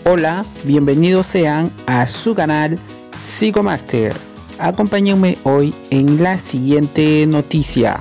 Hola, bienvenidos sean a su canal Psicomaster. Acompáñenme hoy en la siguiente noticia.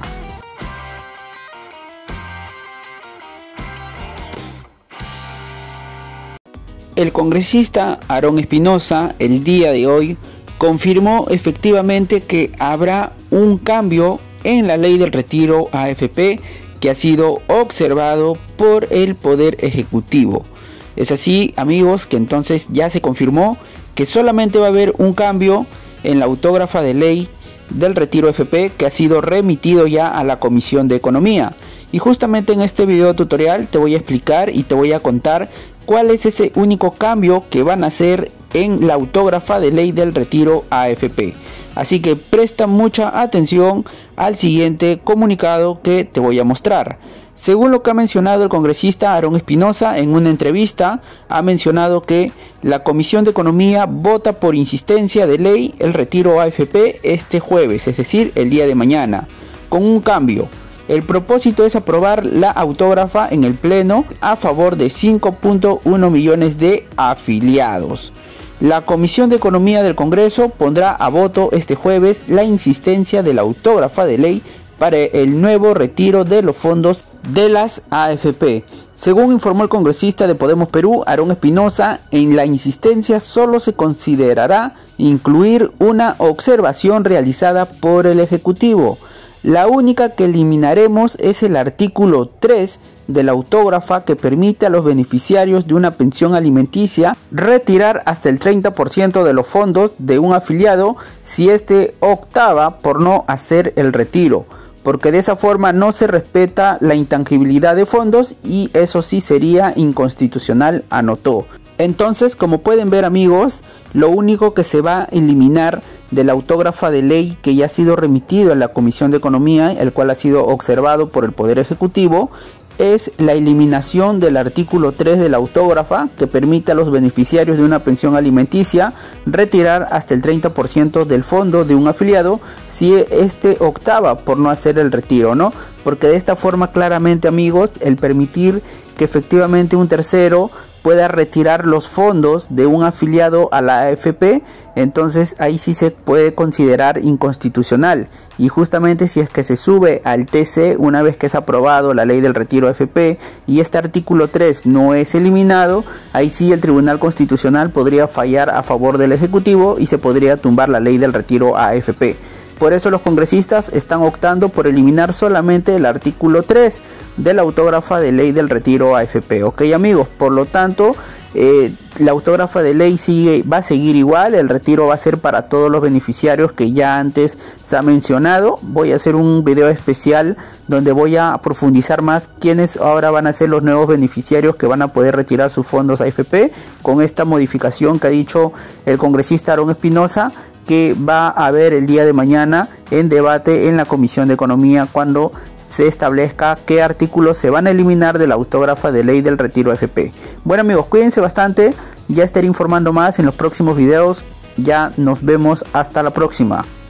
El congresista Aarón Espinosa el día de hoy confirmó efectivamente que habrá un cambio en la ley del retiro AFP que ha sido observado por el Poder Ejecutivo. Es así, amigos, que entonces ya se confirmó que solamente va a haber un cambio en la autógrafa de ley del retiro AFP que ha sido remitido ya a la Comisión de Economía. Y justamente en este video tutorial te voy a explicar y te voy a contar cuál es ese único cambio que van a hacer en la autógrafa de ley del retiro AFP. Así que presta mucha atención al siguiente comunicado que te voy a mostrar. Según lo que ha mencionado el congresista Aarón Espinosa en una entrevista, ha mencionado que la Comisión de Economía vota por insistencia de ley el retiro AFP este jueves, es decir, el día de mañana, con un cambio. El propósito es aprobar la autógrafa en el Pleno a favor de 5.1 millones de afiliados. La Comisión de Economía del Congreso pondrá a voto este jueves la insistencia de la autógrafa de ley para el nuevo retiro de los fondos de las AFP. Según informó el congresista de Podemos Perú, Aarón Espinosa, en la insistencia solo se considerará incluir una observación realizada por el Ejecutivo. La única que eliminaremos es el artículo 3 de la autógrafa que permite a los beneficiarios de una pensión alimenticia retirar hasta el 30% de los fondos de un afiliado si éste optaba por no hacer el retiro, porque de esa forma no se respeta la intangibilidad de fondos y eso sí sería inconstitucional, anotó. Entonces, como pueden ver, amigos, lo único que se va a eliminar de la autógrafa de ley que ya ha sido remitido a la Comisión de Economía, el cual ha sido observado por el Poder Ejecutivo, es la eliminación del artículo 3 de la autógrafa que permite a los beneficiarios de una pensión alimenticia retirar hasta el 30% del fondo de un afiliado si éste optaba por no hacer el retiro, ¿no? Porque de esta forma claramente, amigos, el permitir que efectivamente un tercero pueda retirar los fondos de un afiliado a la AFP, entonces ahí sí se puede considerar inconstitucional. Y justamente si es que se sube al TC una vez que es aprobado la ley del retiro AFP y este artículo 3 no es eliminado, ahí sí el Tribunal Constitucional podría fallar a favor del Ejecutivo y se podría tumbar la ley del retiro AFP. Por eso los congresistas están optando por eliminar solamente el artículo 3 de la autógrafa de ley del retiro AFP. Ok, amigos, por lo tanto, la autógrafa de ley va a seguir igual. El retiro va a ser para todos los beneficiarios que ya antes se ha mencionado. Voy a hacer un video especial donde voy a profundizar más quiénes ahora van a ser los nuevos beneficiarios que van a poder retirar sus fondos AFP con esta modificación que ha dicho el congresista Aarón Espinosa, que va a haber el día de mañana en debate en la Comisión de Economía cuando se establezca qué artículos se van a eliminar de la autógrafa de ley del retiro AFP. Bueno, amigos, cuídense bastante, ya estaré informando más en los próximos videos, ya nos vemos hasta la próxima.